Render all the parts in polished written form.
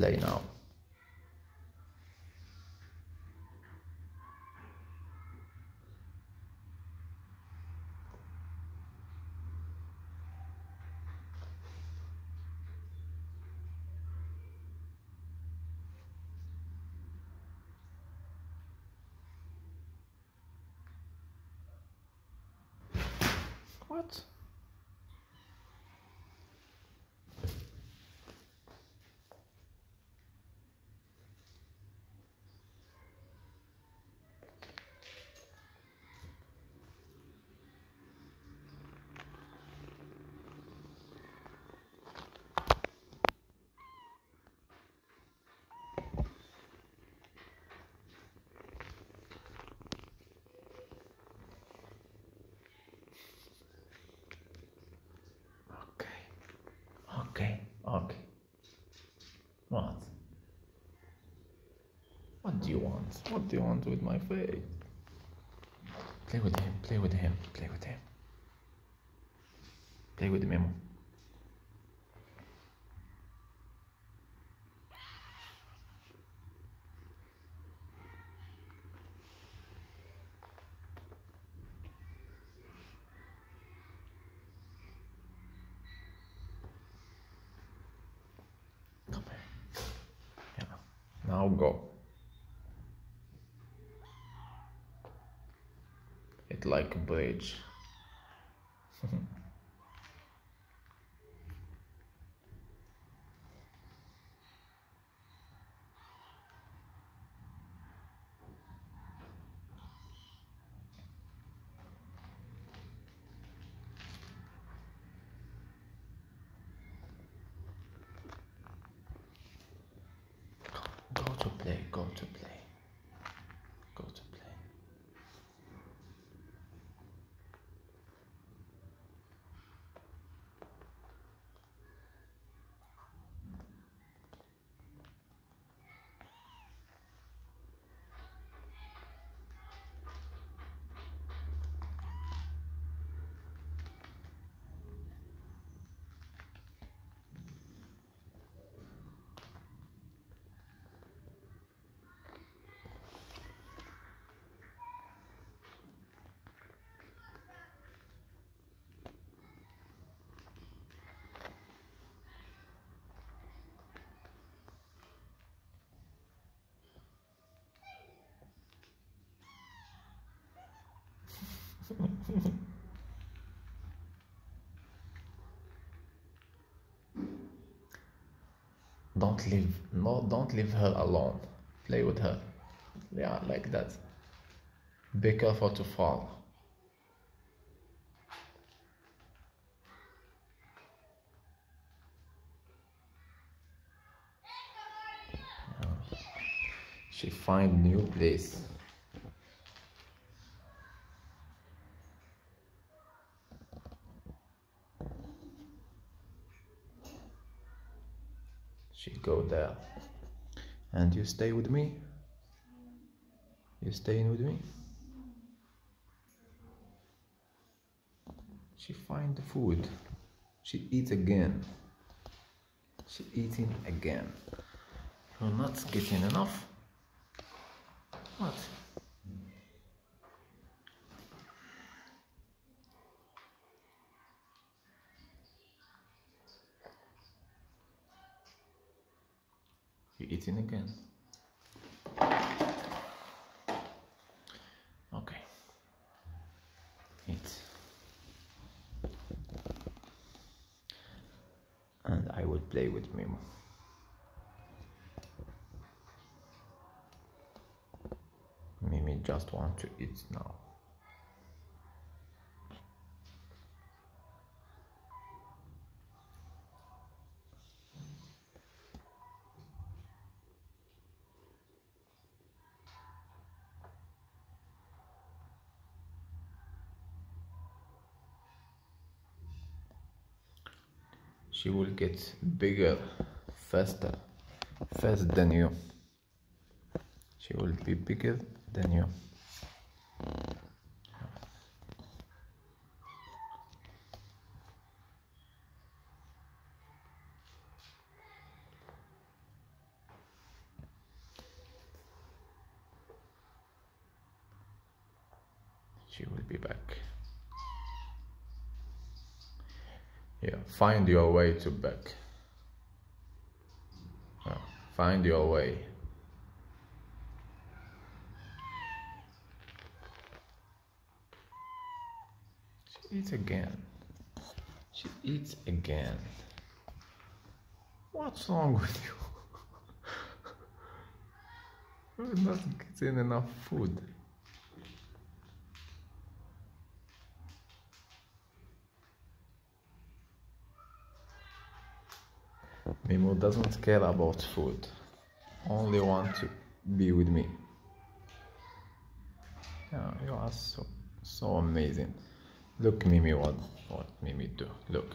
play now. What? Okay. What? What do you want? What do you want with my face? Play with him, play with him, play with him. Play with Mimo. Come here. Yeah. Now go. It's like a bridge. Go to play, go to play. Go to play. Don't leave her alone. Play with her. Yeah, like that. Be careful to fall. She find new place. She go there. And you stay with me? You staying with me? She find the food. She eat again. She eating again. You're not getting enough? What? You eating again? Okay. Eat. And I will play with Mimo. Mimi just want to eat now. She will get bigger, faster than you. She will be bigger than you. She will be back. Yeah, find your way to back. Find your way. She eats again. She eats again. What's wrong with you? You're not getting enough food. Mimo doesn't care about food. Only want to be with me. Yeah, you are so amazing. Look, Mimi, what Mimi do? Look.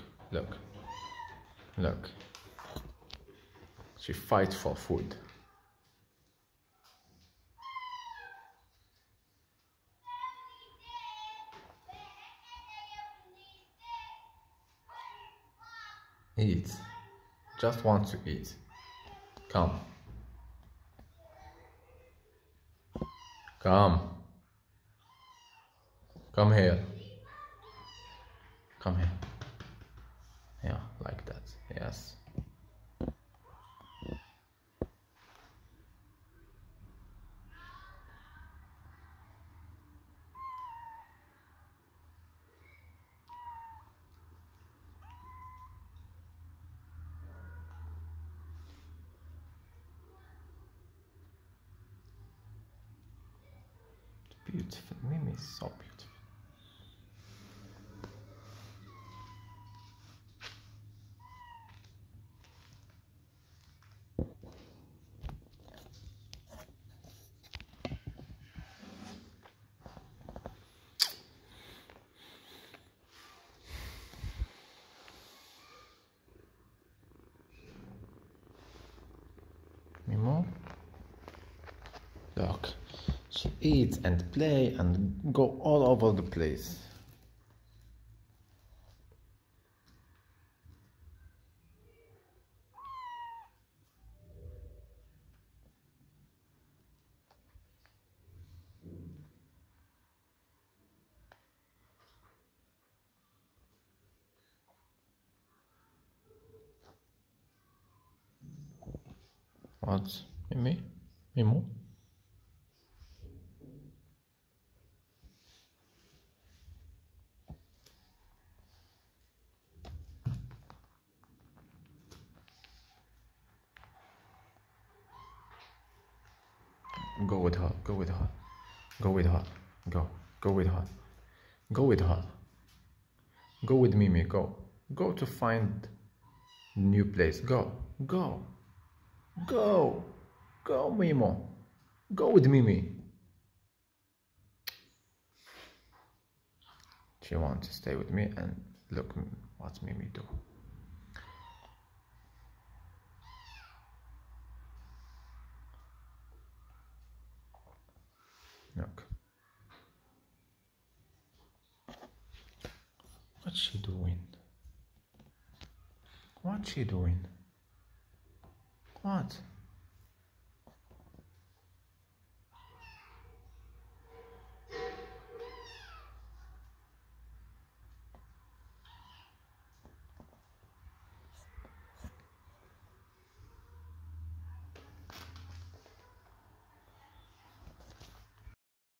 She fights for food. Eat. Just want to eat. Come. Come. Come here. Come here. Yeah, like that. Yes. Beautiful. Mimi is so beautiful. Mimo? Look, she eats and play and go all over the place. What? Mimi? Mimo? Go with her. Go with her. Go with her. Go. Go with her. Go with her. Go with Mimi. Go. Go to find new place. Go. Go. Go. Go, Mimo. Go with Mimi. She wants to stay with me, and look what Mimi do. Look. What's she doing? What's she doing? What?